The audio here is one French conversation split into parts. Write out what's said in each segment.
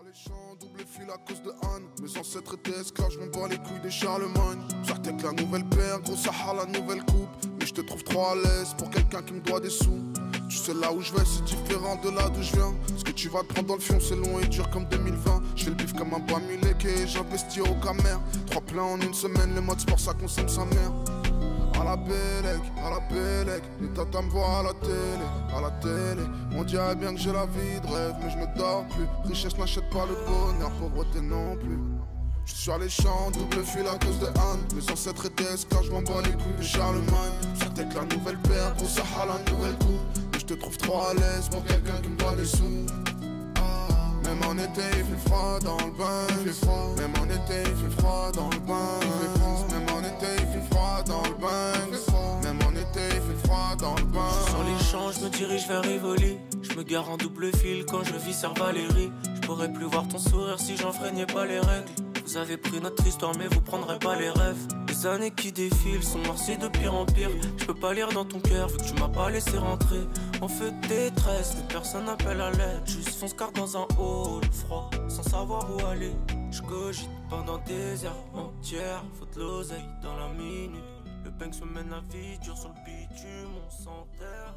les champs, double fil à cause de Anne. Mes ancêtres étaient esclaves, je m'en bats les couilles de Charlemagne. Sortez que la nouvelle paire, gros Sahara, la nouvelle coupe. Mais je te trouve trop à l'aise pour quelqu'un qui me doit des sous. Tu sais là où je vais, c'est différent de là d'où je viens. Ce que tu vas te prendre dans le fion, c'est long et dur comme 2020. Je fais le bif comme un bois mulek et j'investis au camère. 3 plats en une semaine, les modes sport ça consomme sa mère. À la Bélec, les tatas me voient à la télé. On dirait bien que j'ai la vie de rêve, mais je me dors plus. Richesse n'achète pas le bonheur, pauvreté non plus. Je suis sur les champs, double fil à cause de Anne. Mes ancêtres étaient esclaves, je m'en bats les couilles de Charlemagne. Sortez que la nouvelle paire, gros Sahara, la nouvelle coupe. Mais je te trouve trop à l'aise pour quelqu'un qui me doit des sous. Même en été il fait froid dans le bain. Même en été il fait froid dans le bain. Même en été il fait froid dans le bain. Même en été il fait froid dans le bain. Sur les champs je me dirige vers Rivoli. Je me gare en double fil quand je vis sur Valérie. Je pourrais plus voir ton sourire si j'enfreignais pas les règles. Vous avez pris notre histoire mais vous prendrez pas les rêves. Les années qui défilent sont noircies de pire en pire. Je peux pas lire dans ton cœur vu que tu m'as pas laissé rentrer. En feu de détresse, mais personne n'appelle à l'aide. Juste fonce car dans un hall froid, sans savoir où aller. Je cogite pendant des heures entières. Faut de l'oseille dans la minute. Le peigne se mène la vie dure sur le bitume, on s'enterre.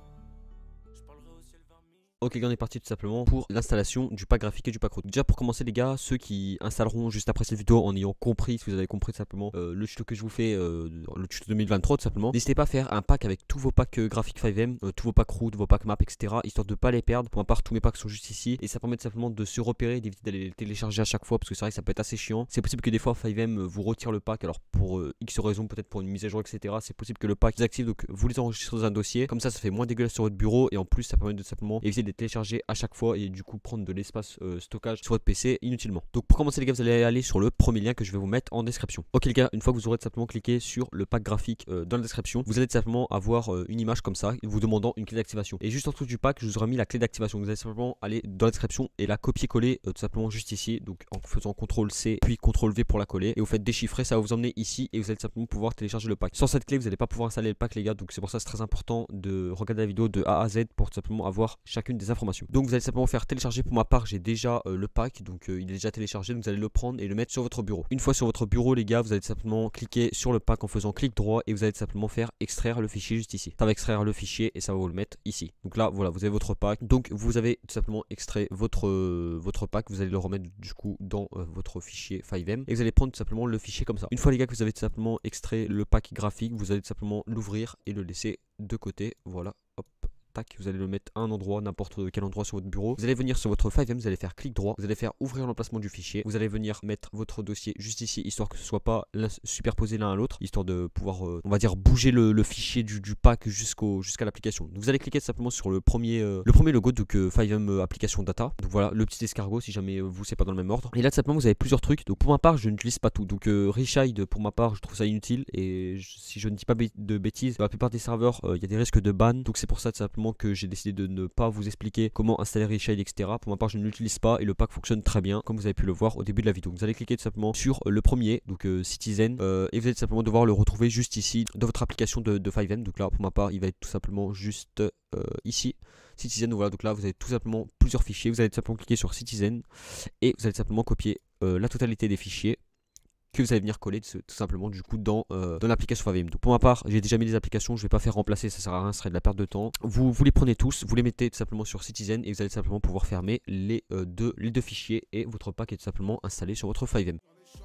Je parlerai au ciel vers midi. Ok les gars, on est parti tout simplement pour l'installation du pack graphique et du pack route. Déjà pour commencer les gars, ceux qui installeront juste après cette vidéo en ayant compris, si vous avez compris tout simplement le tuto que je vous fais, le tuto 2023 tout simplement, n'hésitez pas à faire un pack avec tous vos packs graphiques 5M, tous vos packs route, vos packs map, etc. Histoire de pas les perdre. Pour ma part tous mes packs sont juste ici et ça permet tout simplement de se repérer, d'éviter d'aller les télécharger à chaque fois parce que c'est vrai que ça peut être assez chiant. C'est possible que des fois 5M vous retire le pack, alors pour X raison, peut-être pour une mise à jour etc. C'est possible que le pack désactive, donc vous les enregistrez dans un dossier, comme ça fait moins dégueulasse sur votre bureau et en plus ça permet de simplement éviter de les télécharger à chaque fois et du coup prendre de l'espace stockage sur votre PC inutilement. Donc pour commencer les gars, vous allez aller sur le premier lien que je vais vous mettre en description. Ok les gars, une fois que vous aurez tout simplement cliqué sur le pack graphique dans la description, vous allez tout simplement avoir une image comme ça vous demandant une clé d'activation. Et juste en dessous du pack, je vous aurai mis la clé d'activation. Vous allez simplement aller dans la description et la copier-coller tout simplement juste ici. Donc en faisant CTRL C puis CTRL V pour la coller et vous faites déchiffrer, ça va vous emmener ici et vous allez simplement pouvoir télécharger le pack. Sans cette clé, vous n'allez pas pouvoir installer le pack les gars. Donc c'est pour ça que c'est très important de regarder la vidéo de A à Z pour tout simplement avoir chacune des informations. Donc vous allez simplement faire télécharger. Pour ma part j'ai déjà le pack, donc il est déjà téléchargé, donc vous allez le prendre et le mettre sur votre bureau. Une fois sur votre bureau les gars, vous allez simplement cliquer sur le pack en faisant clic droit et vous allez simplement faire extraire le fichier juste ici. Ça va extraire le fichier et ça va vous le mettre ici. Donc là voilà, vous avez votre pack, donc vous avez tout simplement extrait votre pack, vous allez le remettre du coup dans votre fichier 5M et vous allez prendre tout simplement le fichier comme ça. Une fois les gars que vous avez tout simplement extrait le pack graphique, vous allez tout simplement l'ouvrir et le laisser de côté, voilà, hop. Tac, vous allez le mettre à un endroit, n'importe quel endroit sur votre bureau. Vous allez venir sur votre 5M, vous allez faire clic droit, vous allez faire ouvrir l'emplacement du fichier. Vous allez venir mettre votre dossier juste ici, histoire que ce soit pas superposé l'un à l'autre, histoire de pouvoir, on va dire, bouger le fichier du pack jusqu'à l'application. Vous allez cliquer simplement sur le premier logo, donc 5M application data. Donc voilà, le petit escargot si jamais vous c'est pas dans le même ordre. Et là tout simplement vous avez plusieurs trucs. Donc pour ma part je n'utilise pas tout. Donc Reshide pour ma part je trouve ça inutile et si je ne dis pas de bêtises, dans la plupart des serveurs il y a des risques de ban. Donc c'est pour ça tout simplement que j'ai décidé de ne pas vous expliquer comment installer Reshide etc. Pour ma part je ne l'utilise pas et le pack fonctionne très bien comme vous avez pu le voir au début de la vidéo. Vous allez cliquer tout simplement sur le premier, donc Citizen, et vous allez tout simplement devoir le retrouver juste ici dans votre application de 5M. Donc là pour ma part il va être tout simplement juste ici Citizen. Voilà, donc là vous avez tout simplement plusieurs fichiers. Vous allez tout simplement cliquer sur Citizen et vous allez tout simplement copier la totalité des fichiers que vous allez venir coller tout simplement du coup dans l'application 5M. Donc pour ma part j'ai déjà mis les applications, je vais pas faire remplacer, ça sert à rien, ce serait de la perte de temps. Vous les prenez tous, vous les mettez tout simplement sur Citizen et vous allez tout simplement pouvoir fermer les deux fichiers et votre pack est tout simplement installé sur votre 5M.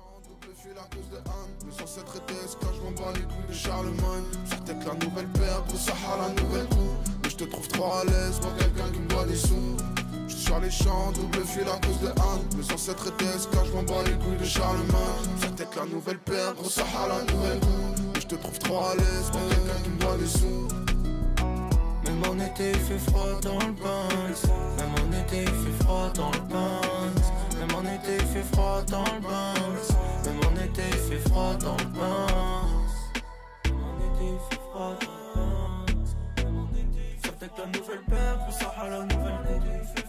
Mes ancêtres étaient esclaves, je m'en bats les couilles de Charlemagne. Sortez que la nouvelle paire, gros Sahara, la nouvelle coupe. Mais je te trouve trop à l'aise pour quelqu'un qui me doit des sous. Je suis sur les champs, double fil à cause de Anne. Mes ancêtres étaient esclaves, je m'en bats les couilles de Charlemagne. Sortez que la nouvelle paire, gros Sahara, la nouvelle coupe. Mais je te trouve trop à l'aise pour quelqu'un qui me doit des sous. Même en été il fait froid dans le bain. Même en été il fait froid dans le bain. Même en été il fait froid dans le bain. Même en été il fait froid dans le bain. Même en été il fait froid dans le bain. Même en été il fait froid dans le bain. Sortez que la nouvelle paire, pour Sahara la nouvelle coupe.